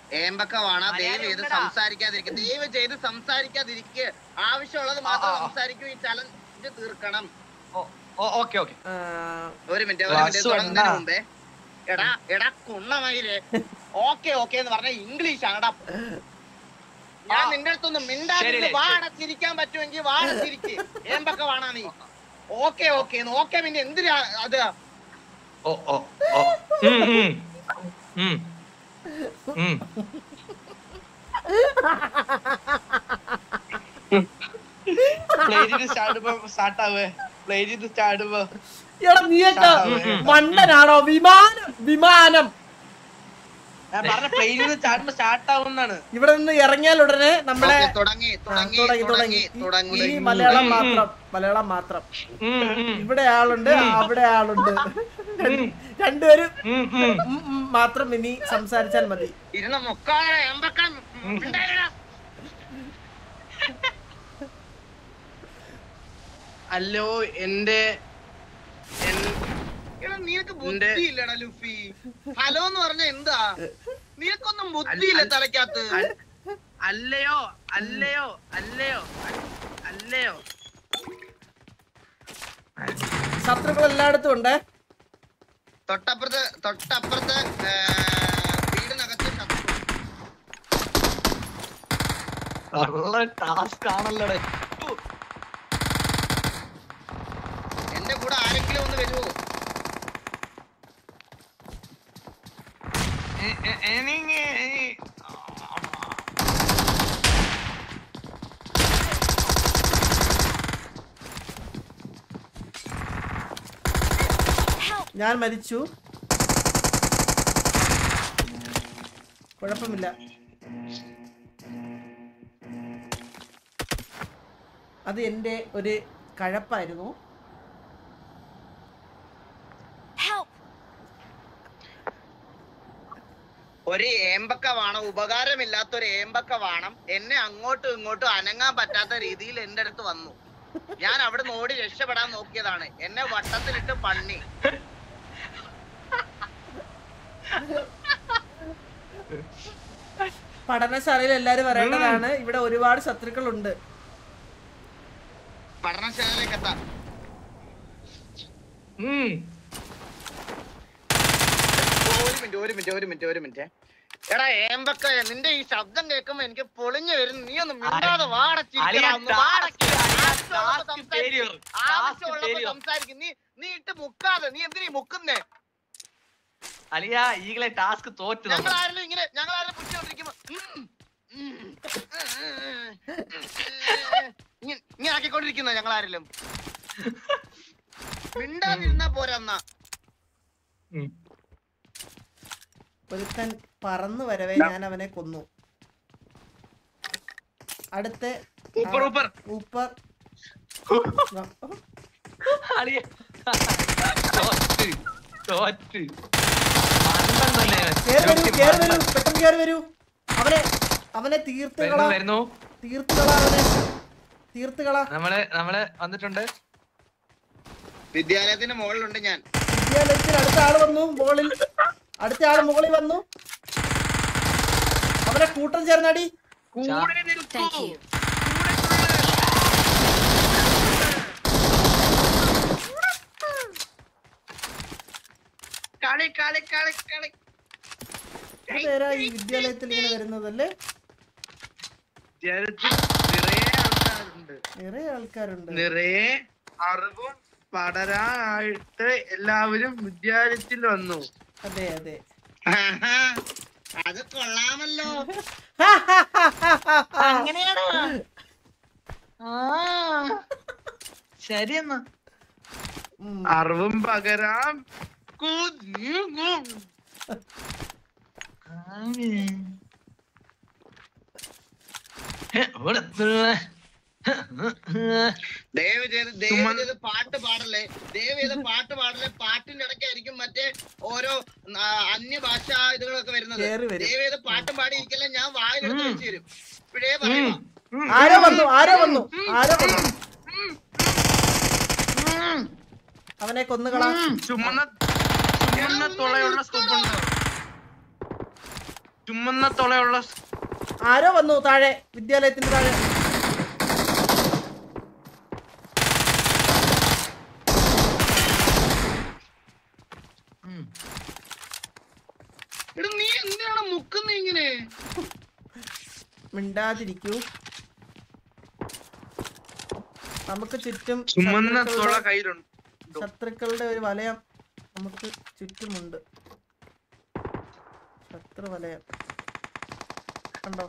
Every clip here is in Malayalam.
ഏമ്പൊക്കെ വേണം. ദയവ് ചെയ്ത് സംസാരിക്കാതിരിക്കുക. ദയവ് ചെയ്ത് സംസാരിക്കാതിരിക്കുക. ആവശ്യമുള്ളത് മാത്രം സംസാരിക്കൂ. ഈ ചലഞ്ച് തീർക്കണം. ഒരു മിനിറ്റ് തുടങ്ങുന്നതിന് മുമ്പേ എടാ കുണ്ണമയില് ഓക്കെ എന്ന് പറഞ്ഞ ഇംഗ്ലീഷ് ആണെടാ. ഞാൻ നിന്റെ അടുത്തൊന്നും മിണ്ടാതിരുന്ന് വാടച്ചിരിക്കാൻ പറ്റുമെങ്കിൽ വാടച്ചിരിക്ക്. ഏമ്പൊക്കെ വേണ നീ ഓക്കെ പിന്നെ എന്തിനാ അത്? മണ്ടനാണോ? വിമാനം ഇവിടെ നിന്ന് ഇറങ്ങിയാൽ ഉടനെ നമ്മളെ തുടങ്ങി മലയാളം മാത്രം. ഇവിടെ ആളുണ്ട്, അവിടെ ആളുണ്ട്. രണ്ടുപേരും മാത്രം ഇനി സംസാരിച്ചാൽ മതി. അല്ലോ എന്റെ നിനക്ക് ബുദ്ധിയില്ലടാ ലുഫി. ഹലോ എന്ന് പറഞ്ഞ എന്താ? നിനക്കൊന്നും ബുദ്ധിയില്ല തലക്കകത്ത്. അല്ലയോ ശത്രുക്കൾ എല്ലായിടത്തും ഉണ്ട്. തൊട്ടപ്പുറത്ത് വീടിനകത്ത് ടാസ്ക് ആണല്ലോ. എന്റെ കൂടെ ആരെങ്കിലും ഒന്ന് വരുമോ? ഞാൻ മരിച്ചു. കുഴപ്പമില്ല. അത് എന്റെ ഒരു കഴപ്പായിരുന്നു. ഒരു ഏമ്പക്ക വേണം, ഉപകാരമില്ലാത്ത ഒരു ഏമ്പക്ക വേണം. എന്നെ അങ്ങോട്ടും ഇങ്ങോട്ടും അനങ്ങാൻ പറ്റാത്ത രീതിയിൽ എന്റെ അടുത്ത് വന്നു. ഞാൻ അവിടെ ഓടി രക്ഷപ്പെടാൻ നോക്കിയതാണ്. എന്നെ വട്ടത്തിലിട്ട് പണ്ണി. പഠനശാലയിൽ എല്ലാരും വരേണ്ടതാണ്. ഇവിടെ ഒരുപാട് ശത്രുക്കളുണ്ട്. പഠനശാലയിലേക്ക് എത്താം. ഒരു മിനിറ്റ്. എടാ ഏമ്പക്ക, നിന്റെ ഈ ശബ്ദം കേൾക്കുമ്പോ എനിക്ക് പൊളിഞ്ഞു വരുന്നു. നീ ഒന്ന് മിണ്ടാതെ സംസാരിക്കും. നീ ഇട്ട് മുക്കാതെ. നീ എന്തിനീ മുക്കുന്നേ? അലിയ ഈകളെ ടാസ്ക് തോറ്റു. ഞങ്ങളാരും പിടിച്ചോണ്ടിരിക്കുമ്പോ ഇങ്ങനെ ആക്കിക്കൊണ്ടിരിക്കുന്ന ഞങ്ങളാരെങ്കിലും മിണ്ടാതിരുന്നാ പോരാ. ഒരുത്തൻ പറന്നു വരവേ ഞാൻ അവനെ കൊന്നു. അടുത്ത ഊപ്പർ പെട്ടെന്ന് കേറി വരൂ. അവനെ തീർത്തുകളാ. നമ്മള് വന്നിട്ടുണ്ട്. വിദ്യാലയത്തിന്റെ മുകളിലുണ്ട് ഞാൻ. വിദ്യാലയത്തിൽ അടുത്ത ആള് വന്നു. അടുത്ത ആള് മുകളിൽ വന്നു. അവനെ കൂട്ടം ചേർന്നടി. പേരാ ഈ വിദ്യാലയത്തിൽ ഇങ്ങനെ വരുന്നതല്ലേ? നിറയെ ആൾക്കാരുണ്ട്. നിറയെ അറിവും പടരാനായിട്ട് എല്ലാവരും വിദ്യാലയത്തിൽ വന്നു. അതെ അത് കൊള്ളാമല്ലോ. അങ്ങനെയാണോ? ശരിയെന്നാ. അറിവും പകരാം. ദയവ് ചെയ്ത് പാട്ട് പാടല്ലേ. പാട്ടിന്റെ ഇടയ്ക്കായിരിക്കും മറ്റേ ഓരോ അന്യഭാഷ ഇതുകളൊക്കെ വരുന്നത്. ദയവ് ചെയ്ത് പാട്ടും പാടിയിരിക്കല്ലേ. ഞാൻ വായിലെടുത്ത് വെച്ച് തരും. ഇപ്പോഴേ പറയാം. ആരോ വന്നു. അവനെ കൊന്നുകളാ. ചുമന്ന തുളയുള്ള സ്കൂപ്പുണ്ട്. ചുമന്ന തുളയുള്ള ആരോ വന്നു താഴെ, വിദ്യാലയത്തിന്റെ താഴെ. നീ എന്തിനാണ് മുക്കുന്ന ഇങ്ങനെ? മിണ്ടാതിരിക്കൂ. നമുക്ക് ചുറ്റും ചുമന്ന തുള കയ്യിലുണ്ട്. ശത്രുക്കളുടെ ഒരു വലയം നമുക്ക് ചുറ്റുമുണ്ട്. ശത്രു വലയം കണ്ടോ?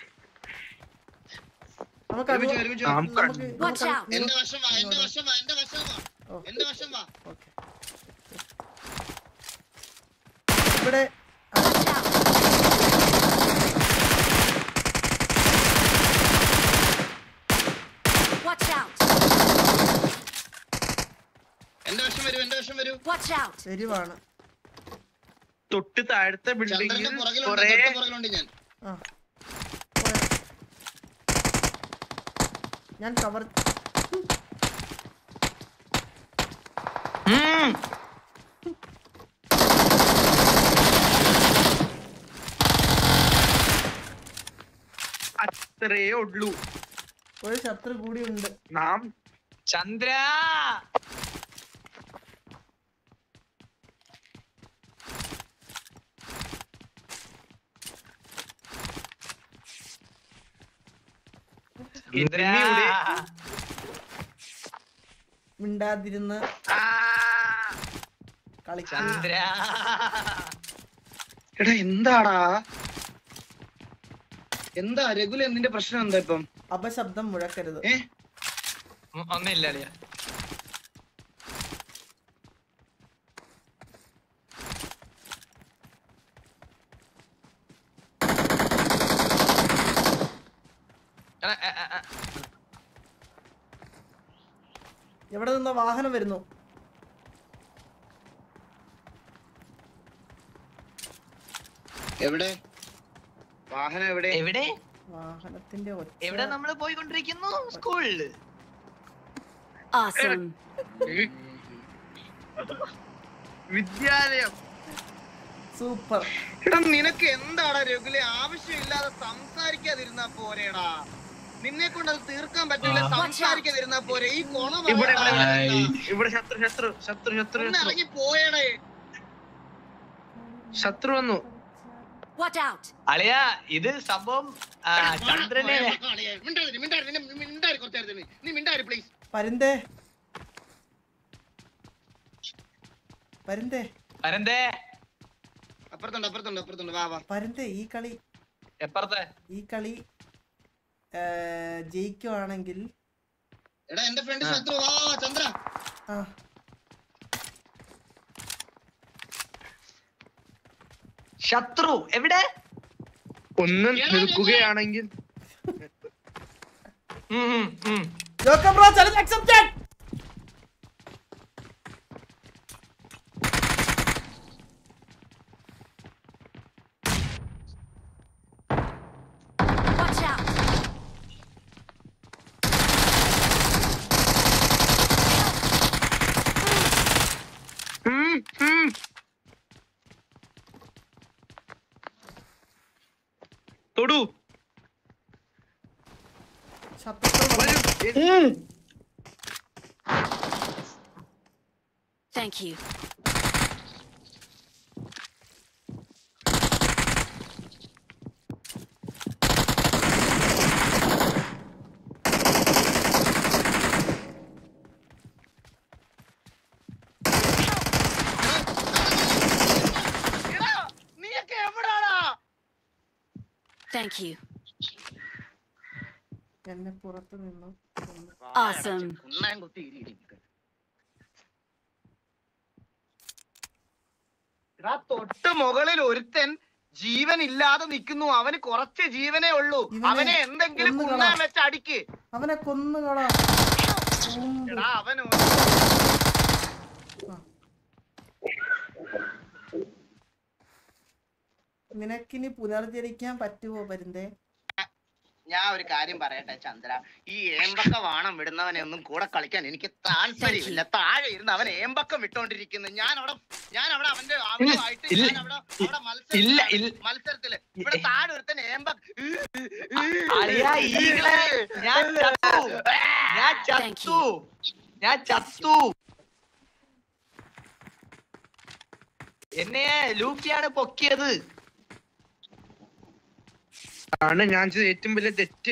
നമുക്ക് ഒരുമിച്ച് വാ. നമുക്ക് എന്റെ വശം വാ, എന്റെ വശം വാ, എന്റെ വശം വാ, എന്റെ വശം വാ. ഓക്കേ. ഇവിടെ എന്റെ വശം വരൂ, എന്റെ വശം വരൂ. എരിവാണ്. തൊട്ട് താഴത്തെ ചന്ദ്രന്റെ ബിൽഡിങ്ങിൽ പുറകിലുണ്ട്, കൊറേ തൊട്ട് പുറകിലുണ്ട് ഞാൻ. ആ ഞാൻ കവർ. അത്രേ ഉള്ളൂ. ഒരു ശത്രു കൂടി ഉണ്ട്. നാം ചന്ദ്ര മിണ്ടാതിരുന്ന് കളിക്കാൻ. ചന്ദ്ര എടാ എന്താടാ, എന്താ രഘുല, എന്തിന്റെ പ്രശ്നം എന്താ ഇപ്പം? അപശബ്ദം മുഴക്കരുത്. ഒന്നില്ല അളിയ. എവിടെ നിന്നോ വാഹനം വരുന്നു. എവിടെ വാഹനം? എവിടെ എവിടെ വാഹനത്തിന്റെ എവിടെ നമ്മള് പോയിക്കൊണ്ടിരിക്കുന്നു? സ്കൂളില്. വിദ്യാലയം. സൂപ്പർ. എടാ നിനക്ക് എന്താടാ രഘുല, ആവശ്യമില്ലാതെ സംസാരിക്കാതിരുന്നാ പോരേടാ. നിന്നെ കൊണ്ട് അത് തീർക്കാൻ പറ്റില്ല, സംസാരിക്കാതിരുന്നാ പോരെ. ഈ കൊണ ഇവിടെ ശത്രു ശത്രു ശത്രു ശത്രു ഇറങ്ങി പോയേടേ. ശത്രു വന്നു. അളിയ ഇത് സംഭവം ചന്ദ്രനെ. പരുന്തേ പരുന്തേ പരന്തേ അപ്പുറത്തുണ്ട്, അപ്പുറത്തുണ്ട്, അപ്പുറത്തുണ്ട്. വാ വാ പരുന്തേ, ഈ കളി ജയിക്കുവാണെങ്കിൽ എടാ എന്റെ ഫ്രണ്ട് ശത്രു. വാ ചന്ദ്ര. ശത്രു എവിടെ? ഒന്ന് നിൽക്കുകയാണെങ്കിൽ ജോക്കർ ബ്രോ ചലഞ്ച് അക്സെപ്റ്റഡ്. തൊടു. Thank you. നീയൊക്കെ എവിടാടാ? Thank you. എന്നെ പുറത്തു നിന്നു. Awesome. തൊട്ട് മുകളിൽ ഒരുത്തൻ ജീവൻ ഇല്ലാതെ നിൽക്കുന്നു. അവന് കുറച്ച് ജീവനേ ഉള്ളൂ. അവനെ എന്തെങ്കിലും കുന്നാൻ വെച്ച് അടിക്ക്. അവനെ കൊന്നുകളാ. അവൻ നിനക്കിനി പുനർജനിക്കാൻ പറ്റുമോ പരുന്തേ? ഞാൻ ഒരു കാര്യം പറയട്ടെ ചന്ദ്ര, ഈ ഏമ്പക്ക വാണം വിടുന്നവനെ ഒന്നും കൂടെ കളിക്കാൻ എനിക്ക് താല്പര്യമില്ല. താഴെ ഇരുന്ന് അവൻ ഏമ്പക്കം വിട്ടോണ്ടിരിക്കുന്നു. ഞാൻ അവിടെ അവന്റെ മത്സരത്തില് ഇവിടെ താഴെ ഒരുത്തൻ ഞാൻ ചത്തു. എന്നെ ലൂഫിയാണ് പൊക്കിയത്. ആണ് ഞാൻ ചെയ്ത ഏറ്റവും വലിയ തെറ്റ്.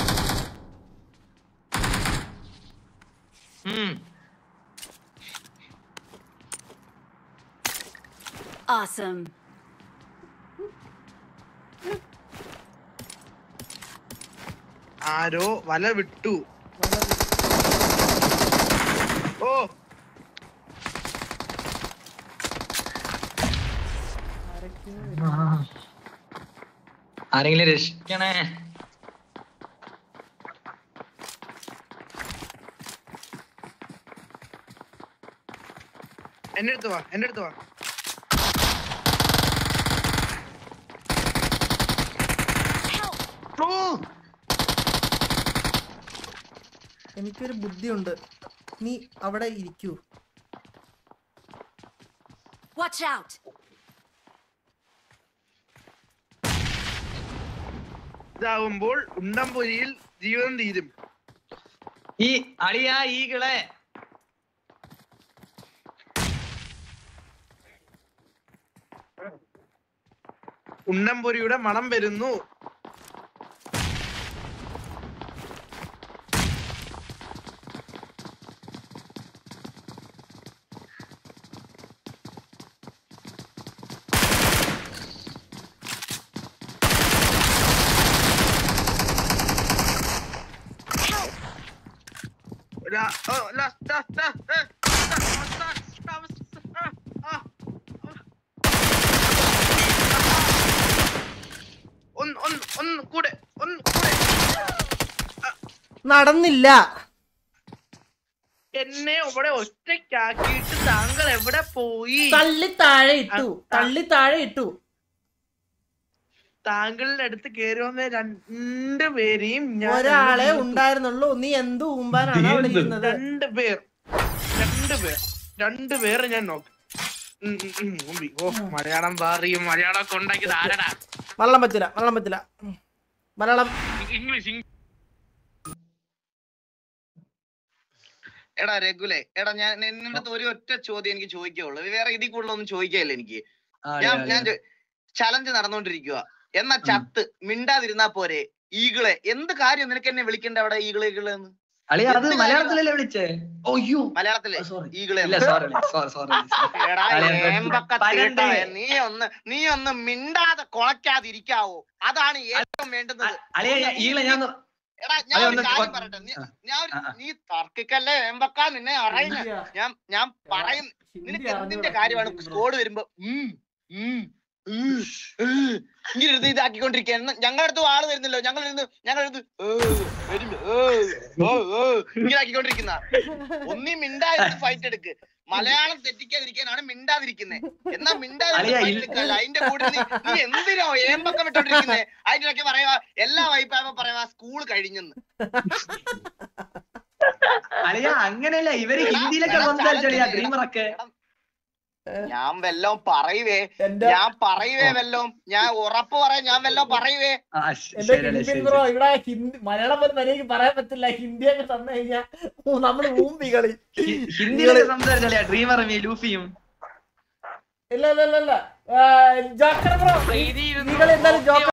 Awesome. ആരോ വല വിട്ടു. ഓ ആരെങ്കിലും രക്ഷിക്കണേ. എന്റെ അടുത്ത് വാ. എനിക്കൊരു ബുദ്ധിയുണ്ട്, നീ അവിടെ ഇരിക്കൂ. Watch out. ഇതാവുമ്പോൾ ഉണ്ടംപൊരിയിൽ ജീവിതം തീരും. ഈ അളിയാ ഈകളെ ഉണ്ടംപൊരിയുടെ മണം വരുന്നു. നടന്നില്ല. എന്നെ ഇവിടെ ഒറ്റയ്ക്കാക്കിയിട്ട് താങ്കൾ എവിടെ പോയി? തള്ളി താഴെ ഇട്ടു. താങ്കളുടെ അടുത്ത് കയറി വന്ന രണ്ടുപേരെയും ഒരാളെ ഉണ്ടായിരുന്നുള്ളൂ. നീ എന്ത് ഊമ്പാനാണ് അവിടെ ഇരുന്നത്? രണ്ടുപേർ ഞാൻ നോക്കി. മലയാളം പറയും. മലയാളം കൊണ്ടാക്കിയത് ആരടാ? വെള്ളം പറ്റില്ല. മലയാളം ഇംഗ്ലീഷ്. എടാ രഘുലേ, എടാ ഞാൻ നിന്റെ ഒരു ഒറ്റ ചോദ്യം എനിക്ക് ചോദിക്കുള്ളൂ. വേറെ ഇതിൽ കൂടുതലൊന്നും ചോദിക്കാനില്ല എനിക്ക്. ഞാൻ ചലഞ്ച് നടന്നുകൊണ്ടിരിക്കുക. എന്നാ ചത്ത് മിണ്ടാതിരുന്നാ പോരെ? ഈകളെ എന്ത് കാര്യം നിനക്ക് എന്നെ വിളിക്കണ്ട അവിടെ? ഈകളെന്ന് മലയാളത്തിലല്ലേ വിളിച്ചേ? മലയാളത്തില് ഈകളെ. നീ ഒന്ന് മിണ്ടാതെ കൊളക്കാതിരിക്കാവോ? അതാണ് ഏറ്റവും വേണ്ടുന്നത്. എടാ ഞാൻ ഒരു കാര്യം പറയട്ടെ. നീ തർക്കിക്കല്ലേ ഏമ്പക്ക, നിന്നെ അറിയുന്ന ഞാൻ പറയും. നിനക്ക് എന്തിന്റെ കാര്യമാണ് സ്കോഡ് വരുമ്പോ ഇങ്ങനെ ഇതാക്കിക്കൊണ്ടിരിക്കുക? ഞങ്ങളുടെ അടുത്ത് ആള് വരുന്നല്ലോ, ഞങ്ങൾ ഇങ്ങനെ ആക്കിക്കൊണ്ടിരിക്കുന്ന. ഒന്നീ മിണ്ടാതിരുന്ന് ഫൈറ്റ് എടുക്ക്. മലയാളം തെറ്റിക്കാതിരിക്കാനാണ് മിണ്ടാതിരിക്കുന്നത്. എന്നാ മിണ്ടാതിരിക്കല്ല. അതിന്റെ കൂടെ നീ എന്തിനോ ഏമ്പക്കം വിട്ടോണ്ടിരിക്കുന്നേ? അതിനൊക്കെ പറയാ എല്ലാ വൈപ്പാകുമ്പോ പറയാ സ്കൂൾ കഴിഞ്ഞെന്ന്. അങ്ങനെയല്ല, ഇവര് ഹിന്ദിയിലൊക്കെ സംസാരിച്ചളിയാ ഡ്രീമറൊക്കെ. ഞാൻ വല്ലോം പറയുവേ വല്ലോം. ഞാൻ ഉറപ്പ് പറയാം, ഞാൻ വല്ലോം പറയുവേ. ഇവിടെ മലയാളം പോലും മര്യാദക്ക് പറയാൻ പറ്റില്ല. ഹിന്ദിയൊക്കെ തന്നു കഴിഞ്ഞാ നമ്മള് ഊമ്പി കളി. ഹിന്ദിയിലൊക്കെ സംസാരിച്ചളിയാ ഡ്രീമറും ലൂഫിയും. ഇല്ല ജോക്കർ ബ്രോ, നിങ്ങൾ എന്തായാലും ജോക്കർ